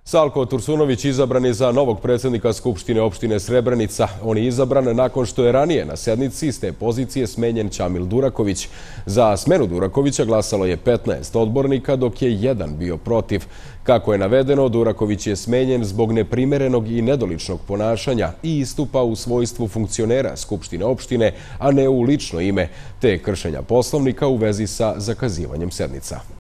Salko Tursunović izabran je za novog predsjednika Skupštine opštine Srebrenica. On je izabran nakon što je ranije na sednici s te pozicije smenjen Ćamil Duraković. Za smenu Durakovića glasalo je 15 odbornika, dok je jedan bio protiv. Kako je navedeno, Duraković je smenjen zbog neprimerenog i nedoličnog ponašanja i istupa u svojstvu funkcionera Skupštine opštine, a ne u lično ime, te kršenja Poslovnika u vezi sa zakazivanjem sednica.